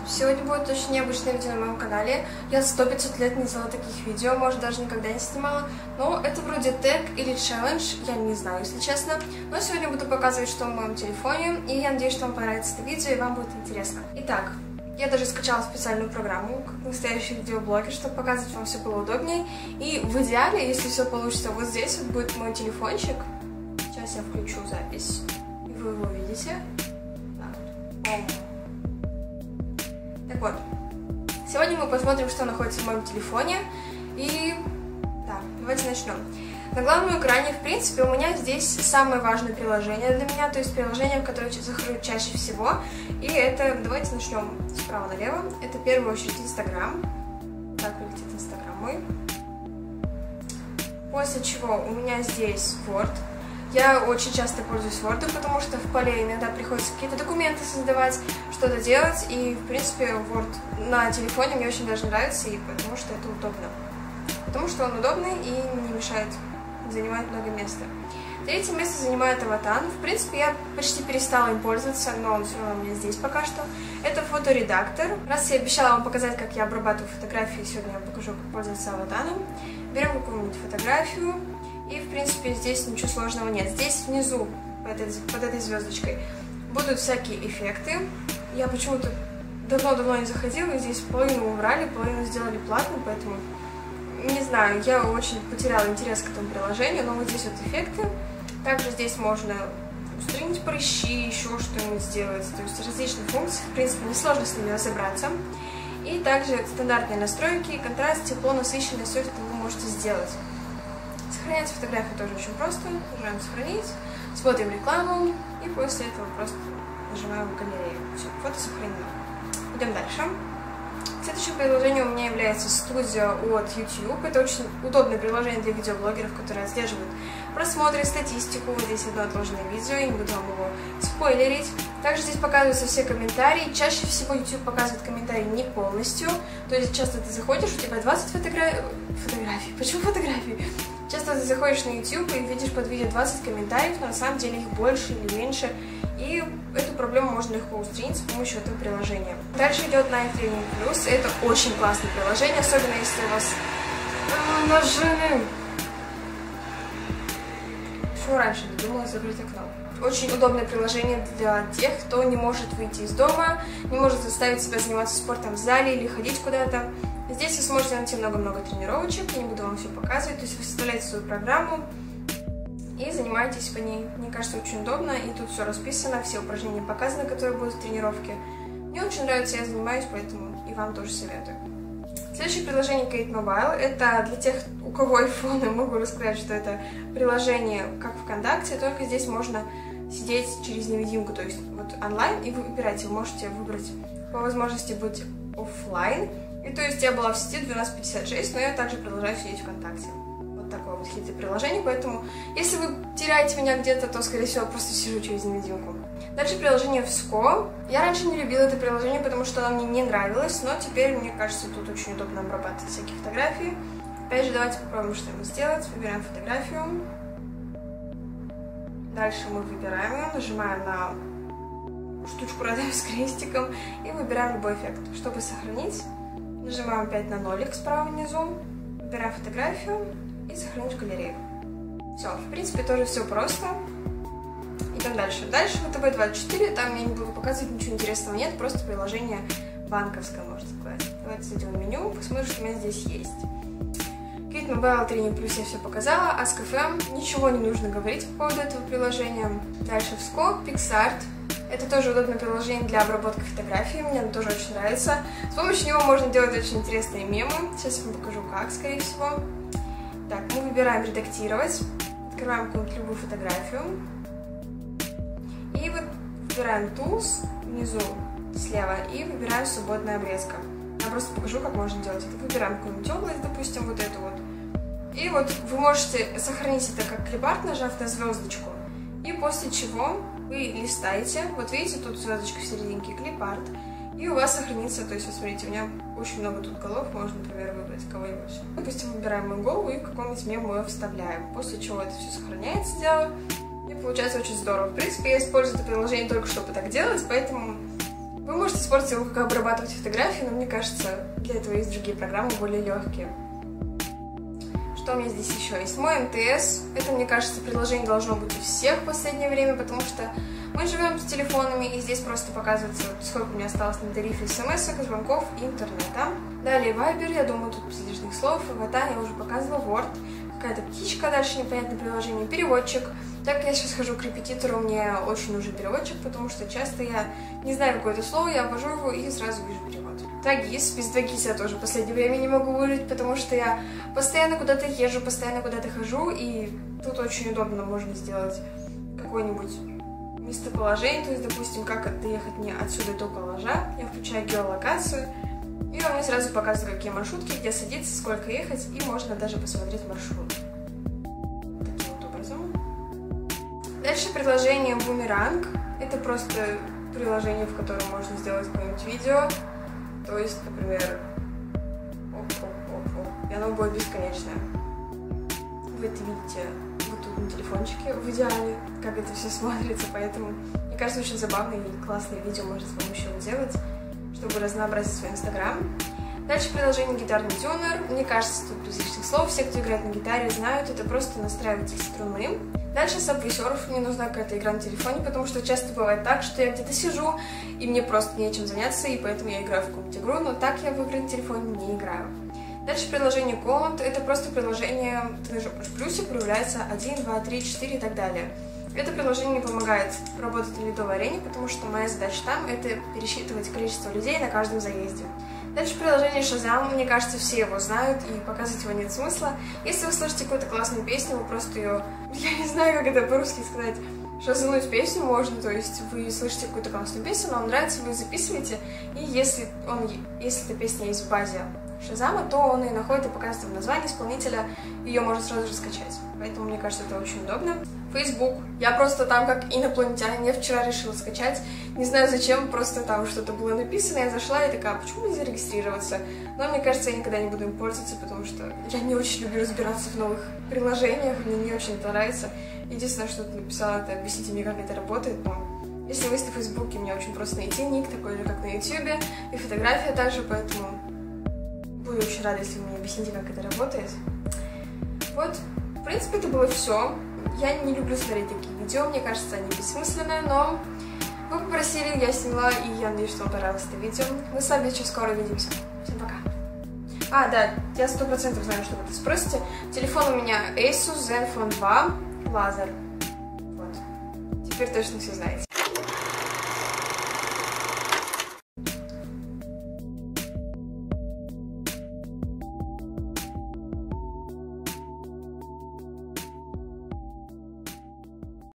Сегодня будет очень необычное видео на моем канале. Я 100-500 лет не делала таких видео, может даже никогда не снимала. Но это вроде тег или челлендж, я не знаю, если честно. Но сегодня буду показывать, что в моем телефоне. И я надеюсь, что вам понравится это видео и вам будет интересно. Итак, я даже скачала специальную программу, как настоящий видеоблогер, чтобы показывать вам все было удобнее. И в идеале, если все получится, вот здесь вот будет мой телефончик. Сейчас я включу запись, и вы его увидите. Так вот, сегодня мы посмотрим, что находится в моем телефоне. И да, давайте начнем. На главном экране, в принципе, у меня здесь самое важное приложение для меня, то есть приложение, в которое я захожу чаще всего. И это, давайте начнем справа налево. Это в первую очередь Инстаграм. Так выглядит Инстаграм мой. После чего у меня здесь Word. Я очень часто пользуюсь Word, потому что в поле иногда приходится какие-то документы создавать, что-то делать, и, в принципе, Word на телефоне мне очень даже нравится, и потому что это удобно. Потому что он удобный и не мешает занимать много места. Третье место занимает Аватан. В принципе, я почти перестала им пользоваться, но он все равно у меня здесь пока что. Это фоторедактор. Раз я обещала вам показать, как я обрабатываю фотографии, сегодня я вам покажу, как пользоваться Аватаном. Берем какую-нибудь фотографию. И, в принципе, здесь ничего сложного нет. Здесь внизу, под этой звездочкой, будут всякие эффекты. Я почему-то давно-давно не заходила, и здесь половину убрали, половину сделали платно, поэтому, не знаю, я очень потеряла интерес к этому приложению, но вот здесь вот эффекты. Также здесь можно устранить прыщи, еще что-нибудь сделать, то есть различные функции, в принципе, несложно с ними разобраться. И также стандартные настройки, контраст, тепло, насыщенность, все это вы можете сделать. Сохранять фотографию тоже очень просто. Нажимаем «Сохранить», смотрим рекламу и после этого просто нажимаем «Галерею». Все, фото сохранено. Идем дальше. Следующее приложение у меня является Studio от YouTube. Это очень удобное приложение для видеоблогеров, которые отслеживают просмотры, статистику. Вот здесь одно отложенное видео, я не буду вам его спойлерить. Также здесь показываются все комментарии. Чаще всего YouTube показывает комментарии не полностью. То есть часто ты заходишь, у тебя 20 фотографий. Почему фотографии? Часто ты заходишь на YouTube и видишь под видео 20 комментариев, но на самом деле их больше или меньше. И эту проблему можно легко устранить с помощью этого приложения. Дальше идет Nine Training Plus. Это очень классное приложение, особенно если у вас нажали. Почему раньше не думала закрыть окно? Очень удобное приложение для тех, кто не может выйти из дома, не может заставить себя заниматься спортом в зале или ходить куда-то. Здесь вы сможете найти много-много тренировочек, я не буду вам все показывать, то есть вы составляете свою программу и занимаетесь по ней. Мне кажется, очень удобно, и тут все расписано, все упражнения показаны, которые будут в тренировке. Мне очень нравится, я занимаюсь, поэтому и вам тоже советую. Следующее приложение Kate Mobile. Это для тех, у кого iPhone, я могу рассказать, что это приложение как ВКонтакте, только здесь можно сидеть через невидимку, то есть вот онлайн, и вы выбираете, вы можете выбрать по возможности быть офлайн. И то есть я была в сети 12:56, но я также продолжаю сидеть ВКонтакте. Вот такое вот хитрое приложение, поэтому если вы теряете меня где-то, то, скорее всего, просто сижу через невидимку. Дальше приложение Вско. Я раньше не любила это приложение, потому что оно мне не нравилось, но теперь, мне кажется, тут очень удобно обрабатывать всякие фотографии. Опять же, давайте попробуем что-нибудь сделать. Выбираем фотографию. Дальше мы выбираем ее, нажимаем на штучку рядом с крестиком и выбираем любой эффект. Чтобы сохранить, нажимаем опять на нолик справа внизу, выбираем фотографию и сохранить в галерею. Все, в принципе, тоже все просто. Идем дальше. Дальше ВТБ24, там я не буду показывать, ничего интересного нет, просто приложение банковское, можно сказать. Давайте зайдем в меню, посмотрим, что у меня здесь есть. Kate Mobile Training Plus я все показала, Ask.fm, ничего не нужно говорить по поводу этого приложения. Дальше Вско, PixArt. Это тоже удобное приложение для обработки фотографий, мне оно тоже очень нравится. С помощью него можно делать очень интересные мемы. Сейчас я вам покажу как, скорее всего. Так, мы выбираем «Редактировать», открываем какую-нибудь любую фотографию. И вот выбираем Tools внизу слева и выбираем «Свободная обрезка». Я просто покажу, как можно делать это. Выбираем какую-нибудь область, допустим, вот эту вот. И вот вы можете сохранить это как клипарт, нажав на звездочку. И после чего вы листаете, вот видите, тут звездочка в серединке, клипарт, и у вас сохранится, то есть, вот смотрите, у меня очень много тут голов, можно, например, выбрать кого-нибудь. Допустим, выбираем мою голову и какой-нибудь мем мы ее вставляем, после чего это все сохраняется дело, и получается очень здорово. В принципе, я использую это приложение только чтобы так делать, поэтому Вы можете использовать его, как обрабатывать фотографии, но мне кажется, для этого есть другие программы, более легкие. Что у меня здесь еще есть? Мой МТС. Это, мне кажется, приложение должно быть у всех в последнее время, потому что мы живем с телефонами, и здесь просто показывается, сколько у меня осталось на тарифе смс, звонков и интернета. Далее Viber, я думаю, тут без лишних слов. Аватар я уже показывала, Word. Какая-то птичка, дальше непонятное приложение, переводчик. Так как я сейчас хожу к репетитору, мне очень нужен переводчик, потому что часто я не знаю какое-то слово, я ввожу его и сразу вижу перевод. Двагиз. Без Двагиза я тоже в последнее время не могу выжить, потому что я постоянно куда-то езжу, постоянно куда-то хожу, и тут очень удобно можно сделать какое-нибудь местоположение, то есть, допустим, как доехать мне отсюда до коллажа. Я включаю геолокацию, и он мне сразу показывает, какие маршрутки, где садиться, сколько ехать, и можно даже посмотреть маршрут. Таким вот образом. Дальше приложение Boomerang. Это просто приложение, в котором можно сделать какое-нибудь видео. То есть, например, и оно будет бесконечное. Вы это видите вот тут на телефончике в идеале, как это все смотрится, поэтому, мне кажется, очень забавное и классное видео можно с помощью его делать, чтобы разнообразить свой инстаграм. Дальше приложение Гитарный тюнер. Мне кажется, тут без лишних слов, все, кто играет на гитаре, знают, это просто настраиватель струны. Дальше Subway Surf. Мне нужна какая-то игра на телефоне, потому что часто бывает так, что я где-то сижу, и мне просто нечем заняться, и поэтому я играю в какую-нибудь игру, но так я в игры на телефоне не играю. Дальше приложение Command. Это просто приложение, ты нажимаешь плюсик, проявляется 1, 2, 3, 4 и так далее. Это приложение помогает работать на ледовой арене, потому что моя задача там — это пересчитывать количество людей на каждом заезде. Дальше приложение Shazam, мне кажется, все его знают, и показывать его нет смысла. Если вы слышите какую-то классную песню, вы просто ее, я не знаю, как это по-русски сказать, шазануть песню можно, то есть вы слышите какую-то классную песню, но вам нравится, вы записываете, и если эта песня есть в базе Шазама, то он ее находит и показывает вам название исполнителя, ее можно сразу же скачать. Поэтому, мне кажется, это очень удобно. Facebook. Я просто там как инопланетянин, я вчера решила скачать, не знаю зачем, просто там что-то было написано, я зашла и такая, почему не зарегистрироваться? Но мне кажется, я никогда не буду им пользоваться, потому что я не очень люблю разбираться в новых приложениях, мне не очень это нравится. Единственное, что ты написала, это объясните мне, как это работает, но если вы есть на Фейсбуке, мне очень просто найти ник, такой же, как на Ютубе, и фотография также, поэтому буду очень рада, если вы мне объясните, как это работает. Вот, в принципе, это было все. Я не люблю смотреть такие видео, мне кажется, они бессмысленные, но вы попросили, я сняла, и я надеюсь, что вам понравилось это видео. Мы с вами очень скоро увидимся. Всем пока. А, да, я 100% знаю, что вы это спросите. Телефон у меня Asus Zenfone 2 лазер. Вот. Теперь точно все знаете.